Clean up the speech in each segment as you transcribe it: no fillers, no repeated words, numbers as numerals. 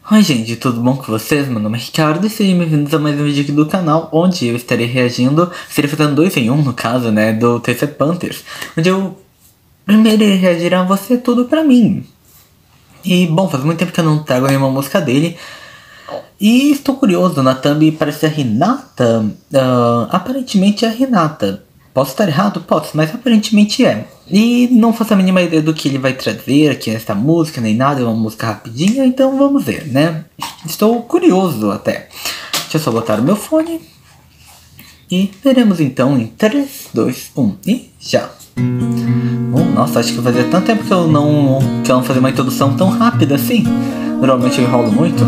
Oi gente, tudo bom com vocês? Meu nome é Ricardo e sejam bem-vindos a mais um vídeo aqui do canal, onde eu estarei reagindo, estarei fazendo 2 em 1 no caso, né, do TC Panthers, onde eu primeiro irei reagir a Você Tudo Pra Mim. E bom, faz muito tempo que eu não trago nenhuma música dele, e estou curioso, na thumb parece a Renata, aparentemente é a Renata. Posso estar errado? Posso, mas aparentemente é. E não faço a mínima ideia do que ele vai trazer aqui nessa música, nem nada, é uma música rapidinha, então vamos ver, né? Estou curioso até. Deixa eu só botar o meu fone. E veremos então em 3, 2, 1 e já. Nossa, acho que fazia tanto tempo que eu não fazia uma introdução tão rápida assim. Normalmente eu enrolo muito.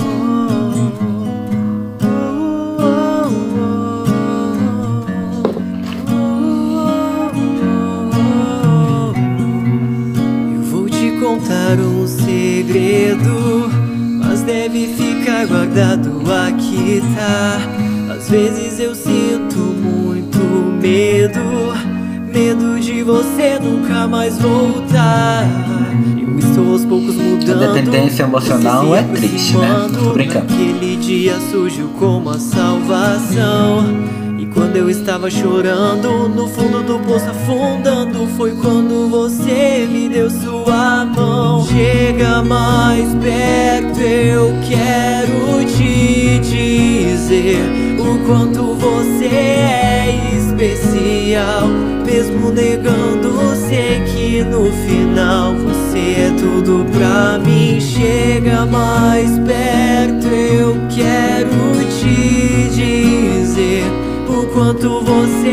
Contar um segredo, mas deve ficar guardado aqui, tá? Às vezes eu sinto muito medo de você nunca mais voltar. Eu estou aos poucos mudando. A dependência emocional é triste, né? Tô brincando. Aquele dia surgiu como a salvação. E quando eu estava chorando, no fundo do poço afundando, foi quando você me deu sua mão. Chega mais perto, eu quero te dizer o quanto você é especial. Mesmo negando, sei que no final você é tudo pra mim. Chega mais perto, eu quero te dizer o quanto você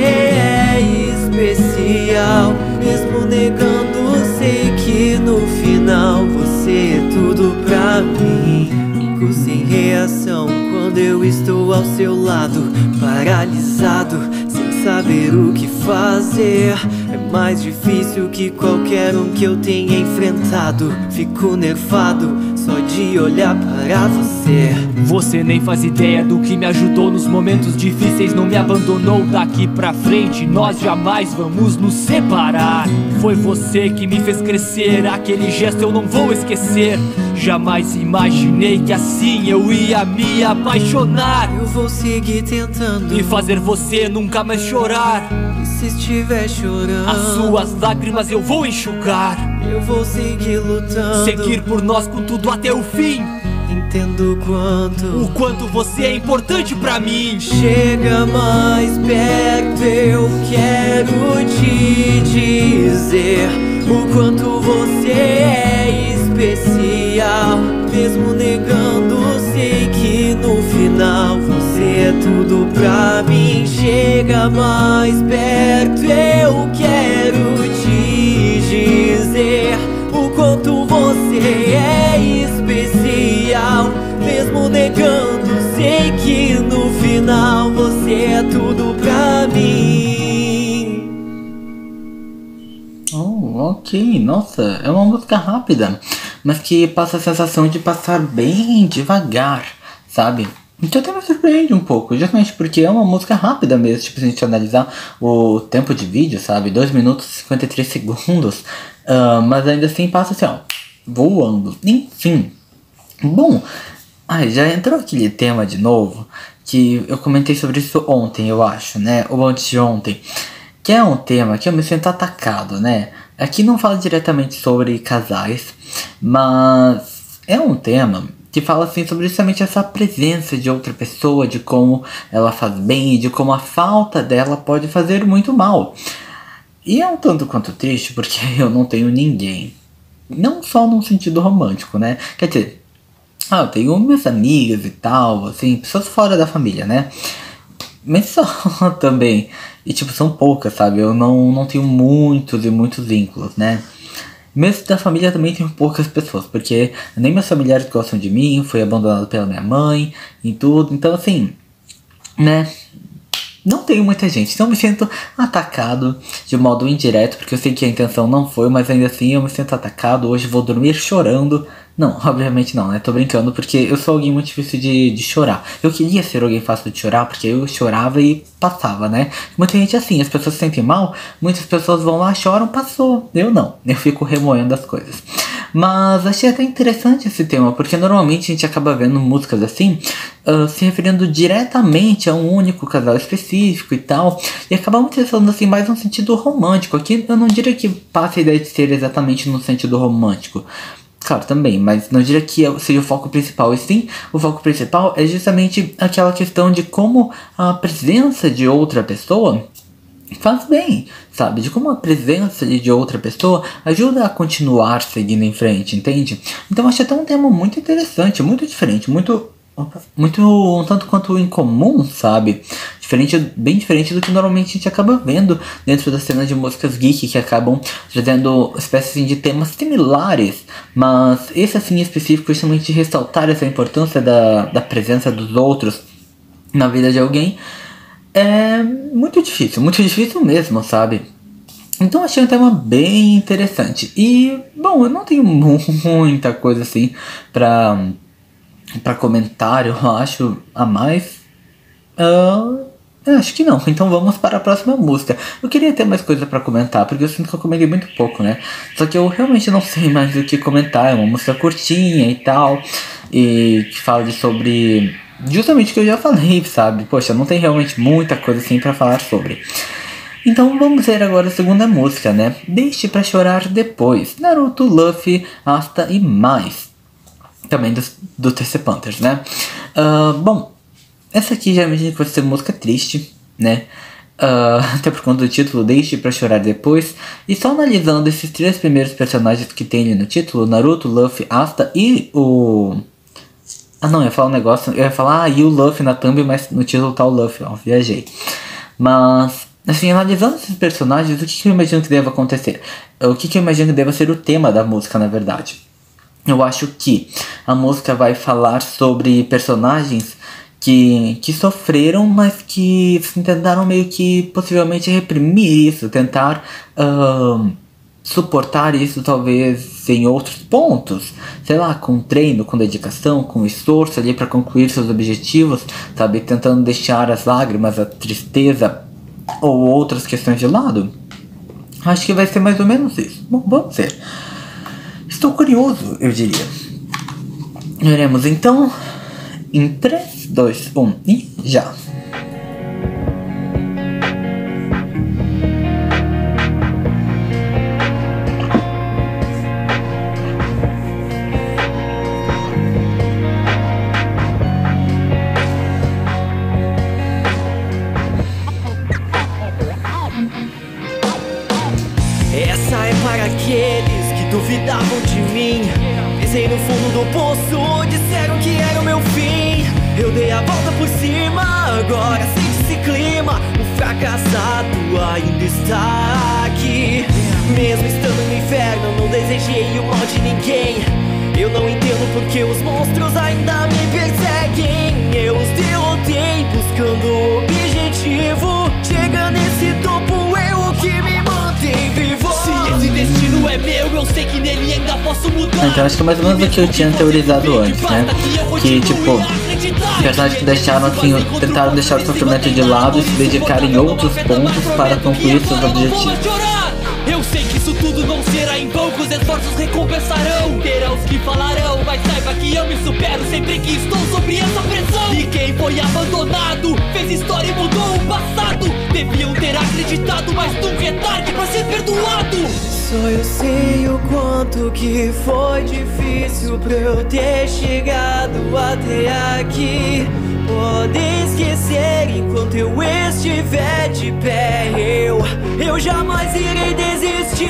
é especial. Mesmo negando, sei que no final você é tudo pra mim. Fico sem reação quando eu estou ao seu lado, paralisado, sem saber o que fazer. É mais difícil que qualquer um que eu tenha enfrentado. Fico nervado só de olhar para você. Você nem faz ideia do que me ajudou nos momentos difíceis, não me abandonou. Daqui pra frente nós jamais vamos nos separar. Foi você que me fez crescer, aquele gesto eu não vou esquecer. Jamais imaginei que assim eu ia me apaixonar. Eu vou seguir tentando e fazer você nunca mais chorar. E se estiver chorando, as suas lágrimas eu vou enxugar. Eu vou seguir lutando, seguir por nós com tudo até o fim. Entendo o quanto você é importante pra mim. Chega mais perto, eu quero te dizer o quanto você é especial. Mesmo negando, sei que no final você é tudo pra mim. Chega mais perto, eu quero te dizer o quanto você é especial. Mesmo negando, sei que no final você é tudo pra mim. Ok, nossa, é uma música rápida, mas que passa a sensação de passar bem devagar, sabe? Então até me surpreende um pouco, justamente porque é uma música rápida mesmo, tipo, se a gente analisar o tempo de vídeo, sabe? 2 minutos e 53 segundos, mas ainda assim passa assim, ó, voando. Enfim, bom, já entrou aquele tema de novo, que eu comentei sobre isso ontem, eu acho, né? Ou antes de ontem, que é um tema que eu me sinto atacado, né? Aqui não fala diretamente sobre casais, mas é um tema que fala assim sobre justamente essa presença de outra pessoa, de como ela faz bem e de como a falta dela pode fazer muito mal. E é um tanto quanto triste porque eu não tenho ninguém. Não só num sentido romântico, né? Quer dizer, eu tenho minhas amigas e tal, assim, pessoas fora da família, né? Mas só também. E tipo, são poucas, sabe? Eu não tenho muitos e muitos vínculos, né? Mesmo da família também tenho poucas pessoas, porque nem meus familiares gostam de mim, fui abandonado pela minha mãe e tudo. Então assim, né? Não tenho muita gente, então eu me sinto atacado de modo indireto, porque eu sei que a intenção não foi, mas ainda assim eu me sinto atacado. Hoje vou dormir chorando. Não, obviamente não, né? Tô brincando, porque eu sou alguém muito difícil de chorar. Eu queria ser alguém fácil de chorar, porque eu chorava e passava, né? Muita gente assim, as pessoas se sentem mal, muitas pessoas vão lá, choram, passou. Eu não, eu fico remoendo as coisas. Mas achei até interessante esse tema, porque normalmente a gente acaba vendo músicas assim, se referindo diretamente a um único casal específico e tal, e acaba utilizando assim mais um sentido romântico. Aqui eu não diria que passa a ideia de ser exatamente no sentido romântico, claro, também, mas não diria que seja o foco principal. E sim, o foco principal é justamente aquela questão de como a presença de outra pessoa faz bem, sabe? De como a presença de outra pessoa ajuda a continuar seguindo em frente, entende? Então acho até um tema muito interessante, muito diferente, muito um tanto quanto incomum, sabe? Bem diferente do que normalmente a gente acaba vendo dentro da cena de músicas geek, que acabam trazendo espécies assim, de temas similares, mas esse assim em específico, justamente de ressaltar essa importância da presença dos outros na vida de alguém, é muito difícil mesmo, sabe? Então achei um tema bem interessante. E, bom, eu não tenho muita coisa assim pra comentar, eu acho, a mais. Acho que não, então vamos para a próxima música. Eu queria ter mais coisa pra comentar, porque eu sinto que eu comentei muito pouco, né? Só que eu realmente não sei mais o que comentar. É uma música curtinha e tal, e que fala sobre justamente o que eu já falei, sabe? Poxa, não tem realmente muita coisa assim pra falar sobre. Então vamos ver agora a segunda música, né? Deixe pra chorar depois, Naruto, Luffy, Asta e mais. Também do TC Panthers, né? Bom, essa aqui já imagino que vai ser música triste, né? Até por conta do título, Deixe pra chorar depois. E só analisando esses 3 primeiros personagens que tem ali no título, Naruto, Luffy, Asta e o... não, eu ia falar um negócio, eu ia falar e o Luffy na thumb, mas no título tá o Luffy, ó, viajei. Mas, assim, analisando esses personagens, o que eu imagino que deva acontecer? O que eu imagino que deva ser o tema da música, na verdade? Eu acho que a música vai falar sobre personagens que sofreram, mas que tentaram meio que possivelmente reprimir isso, tentar suportar isso talvez em outros pontos, sei lá, com treino, com dedicação, com esforço ali para concluir seus objetivos, sabe, tentando deixar as lágrimas, a tristeza ou outras questões de lado. Acho que vai ser mais ou menos isso. Bom, vamos ver. Estou curioso, eu diria. Veremos então em 3, 2, 1 e já! Essa é para aqueles que duvidavam de mim. Pisei no fundo do poço, disseram que era o meu fim. Eu dei a volta por cima, agora sente esse clima. O fracassado ainda está aqui. Mesmo estando no inferno, não desejei o mal de ninguém. Eu não entendo porque os monstros ainda me perseguem. Eu os derrotei buscando o objetivo. Chega nesse topo, é o que me mantém vivo. Se esse destino é meu, eu sei que nele ainda posso mudar. Então acho que é mais ou menos o que eu tinha teorizado antes, né? Que tipo, personagens que deixaram assim, tentaram deixar o sofrimento de lado e se dedicar em outros pontos para concluir seus objetivos. Eu sei que isso tudo não será em vão, que os esforços recompensarão. Terão os que falarão, mas saiba que eu me supero sempre que estou sobre essa pressão. E quem foi abandonado fez história e mudou o passado. Deviam ter acreditado, mas nunca é tarde pra ser perdoado. Só eu sei o quanto que foi difícil pra eu ter chegado até aqui. Pode esquecer enquanto eu estiver de pé. Eu jamais irei desistir.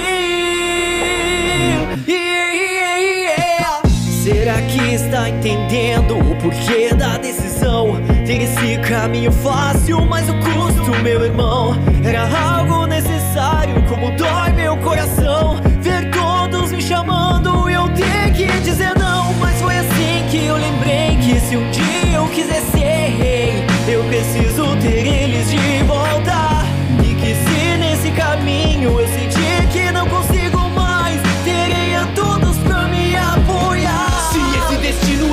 Será que está entendendo o porquê da decisão? Ter esse caminho fácil, mas o custo, meu irmão, era algo necessário. Como dói meu coração ver todos me chamando e eu ter que dizer não. Mas foi assim que eu lembrei que se um dia eu quisesse rei, eu preciso ter eles de volta. E que se nesse caminho eu sentir que não consigo mais, terei a todos pra me apoiar. Se esse destino é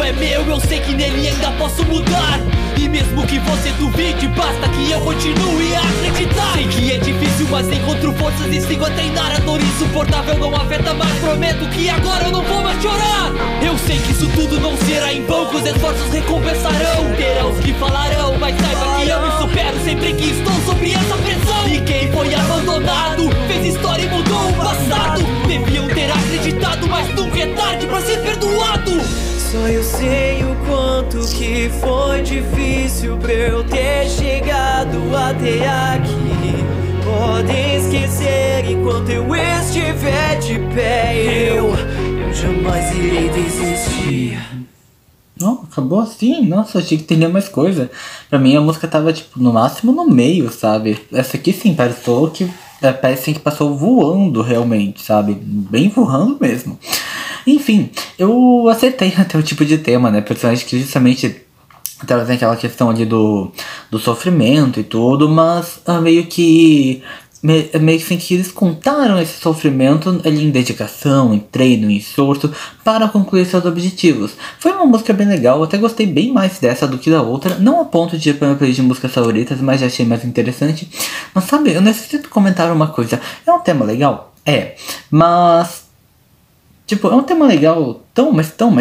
é meu, eu sei que nele ainda posso mudar. E mesmo que você duvide, basta que eu continue a acreditar. Sei que é difícil, mas encontro forças e sigo a treinar. A dor insuportável não afeta mais, prometo que agora eu não vou mais chorar. Eu sei que isso tudo não será em vão, que os esforços recompensarão. Terão os que falarão, mas saiba que eu me supero sempre que estou sobre essa pressão. E quem foi abandonado fez história e mudou o passado. Deviam ter acreditado, mas nunca é tarde pra ser perdoado. Só eu sei o quanto que foi difícil pra eu ter chegado até aqui. Podem esquecer enquanto eu estiver de pé. Eu jamais irei desistir. Não, acabou assim? Nossa, achei que teria mais coisa. Pra mim a música tava tipo no máximo no meio, sabe? Essa aqui sim, parece que passou voando realmente, sabe? Bem voando mesmo. Enfim, eu acertei até o tipo de tema, né? Personagem que justamente trazem aquela questão ali do sofrimento e tudo, mas meio que assim que eles contaram esse sofrimento ali em dedicação, em treino, em esforço para concluir seus objetivos. Foi uma música bem legal, eu até gostei bem mais dessa do que da outra, não a ponto de ir para minha playlist de músicas favoritas, mas já achei mais interessante. Mas sabe, eu necessito comentar uma coisa, é um tema legal? É, mas tipo, é um tema legal tão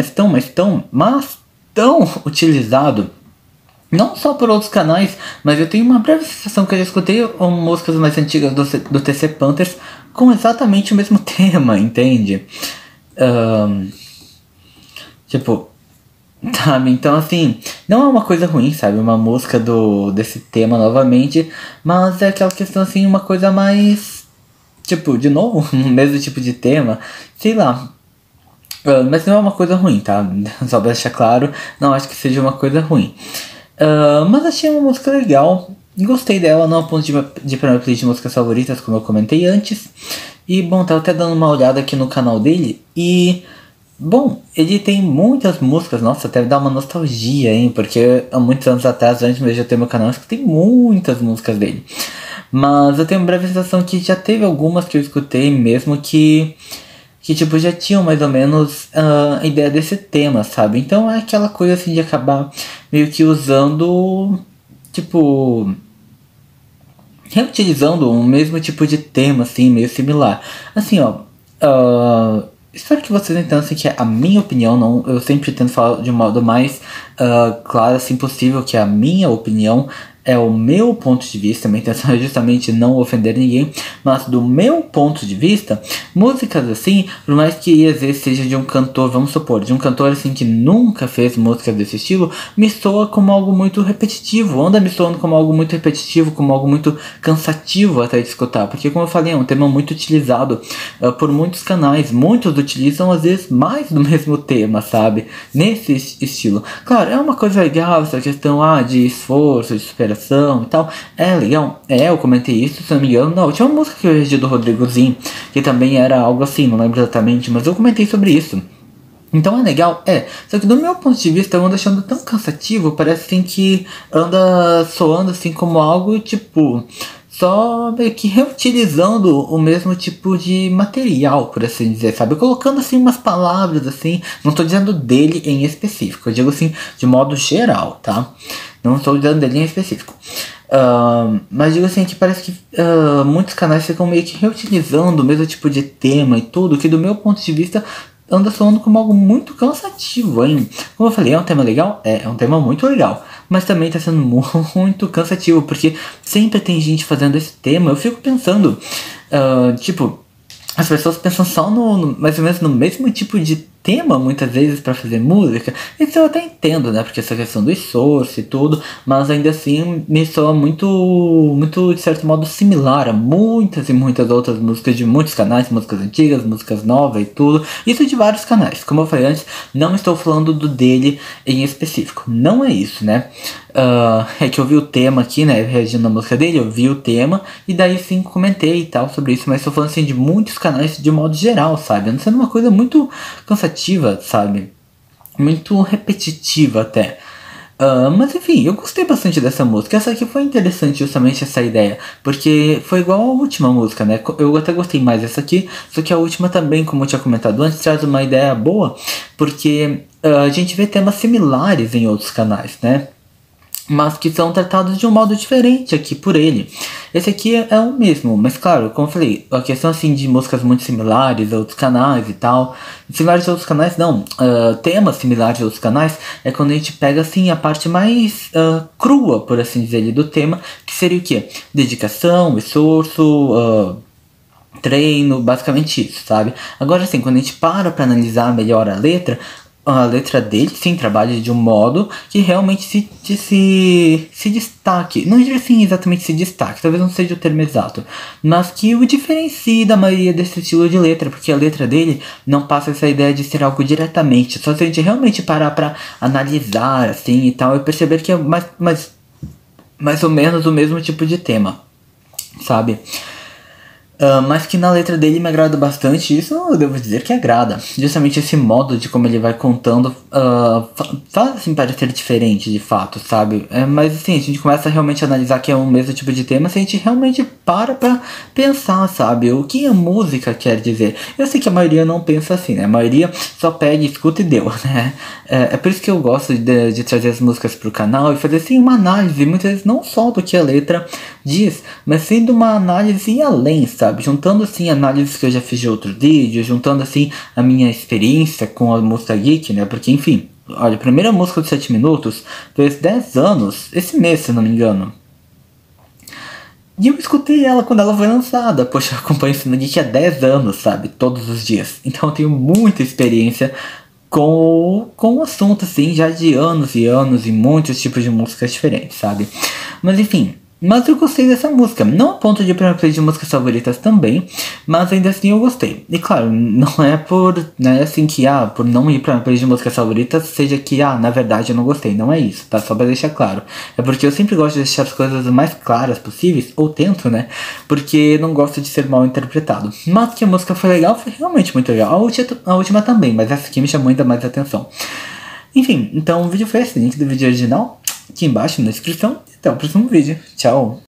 utilizado, não só por outros canais, mas eu tenho uma breve sensação que eu já escutei músicas mais antigas do TC Panthers com exatamente o mesmo tema, entende? Tipo, sabe, então assim, não é uma coisa ruim, sabe, uma música desse tema novamente, mas é aquela questão assim, uma coisa mais, tipo, de novo, o mesmo tipo de tema, sei lá. Mas não é uma coisa ruim, tá? Só pra deixar claro, não acho que seja uma coisa ruim. Mas achei uma música legal, gostei dela, não a ponto de ir pra minha playlist de músicas favoritas, como eu comentei antes. E bom, tava até dando uma olhada aqui no canal dele e... Bom, ele tem muitas músicas, nossa, até dá uma nostalgia, hein? Porque há muitos anos atrás, antes mesmo de eu ter meu canal, eu escutei muitas músicas dele. Mas eu tenho uma breve sensação que já teve algumas que eu escutei mesmo que tipo, já tinham mais ou menos a ideia desse tema, sabe? Então é aquela coisa assim de acabar meio que usando, tipo, reutilizando o mesmo tipo de tema, assim, meio similar. Assim, ó, espero que vocês entendam assim, que é a minha opinião, não, eu sempre tento falar de um modo mais claro assim possível, que é a minha opinião. É o meu ponto de vista, minha intenção é justamente não ofender ninguém, mas do meu ponto de vista, músicas assim, por mais que às vezes seja de um cantor, vamos supor, de um cantor assim que nunca fez músicas desse estilo, me soa como algo muito repetitivo, anda me soando como algo muito repetitivo, como algo muito cansativo até de escutar, porque como eu falei, é um tema muito utilizado por muitos canais, muitos utilizam às vezes mais do mesmo tema, sabe, nesse estilo. Claro, é uma coisa legal essa questão de esforço, de superação e tal, é legal, eu comentei isso, se não me engano, na última música que eu regi do Rodrigozinho, que também era algo assim, não lembro exatamente, mas eu comentei sobre isso. Então é legal, só que do meu ponto de vista eu ando achando tão cansativo, parece assim que anda soando assim como algo tipo, só meio que reutilizando o mesmo tipo de material, por assim dizer, sabe? Colocando assim umas palavras assim, não tô dizendo dele em específico, eu digo assim de modo geral, tá? Não estou dizendo dele em específico. Mas digo assim que parece que muitos canais ficam meio que reutilizando o mesmo tipo de tema e tudo, que do meu ponto de vista anda soando como algo muito cansativo, hein? Como eu falei, é um tema legal? É um tema muito legal. Mas também tá sendo muito cansativo, porque sempre tem gente fazendo esse tema. Eu fico pensando, tipo, as pessoas pensam só mais ou menos no mesmo tipo de tema, muitas vezes, para fazer música. Isso eu até entendo, né? Porque essa questão do esforço e tudo, mas ainda assim me soa muito, de certo modo, similar a muitas e muitas outras músicas de muitos canais, músicas antigas, músicas novas e tudo. Isso de vários canais. Como eu falei antes, não estou falando do dele em específico. Não é isso, né? É que eu vi o tema aqui, né? Reagindo na música dele, eu vi o tema e daí sim comentei e tal sobre isso. Mas estou falando assim de muitos canais de modo geral, sabe? Não sendo uma coisa muito cansativa, sabe? Muito repetitiva até. Mas enfim, eu gostei bastante dessa música. Essa aqui foi interessante, justamente essa ideia, porque foi igual a última música, né? Eu até gostei mais dessa aqui, só que a última também, como eu tinha comentado antes, traz uma ideia boa, porque a gente vê temas similares em outros canais, né? Mas que são tratados de um modo diferente aqui por ele. Esse aqui é o mesmo, mas claro, como eu falei, a questão assim de músicas muito similares a outros canais e tal, similares a outros canais não, temas similares a outros canais, é quando a gente pega assim a parte mais crua, por assim dizer, ali do tema, que seria o que? Dedicação, esforço, treino, basicamente isso, sabe? Agora assim, quando a gente para pra analisar melhor a letra dele, sim, trabalha de um modo que realmente se destaque. Não diria assim exatamente se destaque, talvez não seja o termo exato, mas que o diferencie da maioria desse estilo de letra, porque a letra dele não passa essa ideia de ser algo diretamente, só se a gente realmente parar pra analisar, assim, e tal, e perceber que é mais ou menos o mesmo tipo de tema, sabe? Mas que na letra dele me agrada bastante, isso eu devo dizer que agrada. Justamente esse modo de como ele vai contando faz assim parecer diferente de fato, sabe? Mas assim, a gente começa a realmente analisar que é o mesmo tipo de tema se a gente realmente para pra pensar, sabe? O que a música quer dizer. Eu sei que a maioria não pensa assim, né? A maioria só pega, escuta e deu, né? É por isso que eu gosto de trazer as músicas pro canal e fazer assim uma análise, muitas vezes não só do que a letra diz, mas sim de uma análise além, sabe? Juntando assim análises que eu já fiz de outros vídeos, juntando assim a minha experiência com a música geek, né? Porque enfim, olha, a primeira música de 7 minutos fez 10 anos, esse mês se não me engano. E eu escutei ela quando ela foi lançada. Poxa, eu acompanho Cena Geek há 10 anos, sabe? Todos os dias. Então eu tenho muita experiência com o assunto, assim, já de anos e anos e muitos tipos de músicas diferentes, sabe? Mas enfim, mas eu gostei dessa música, não a ponto de ir pra minha playlist de músicas favoritas também, mas ainda assim eu gostei. E claro, não é por, né, assim que, por não ir pra minha playlist de músicas favoritas, seja que, na verdade eu não gostei, não é isso, tá? Só pra deixar claro. É porque eu sempre gosto de deixar as coisas o mais claras possíveis, ou tento, né? Porque não gosto de ser mal interpretado. Mas que a música foi legal, foi realmente muito legal. A última também, mas essa aqui me chamou ainda mais atenção. Enfim, então o vídeo foi esse, link do vídeo original aqui embaixo na descrição. Até o próximo vídeo. Tchau!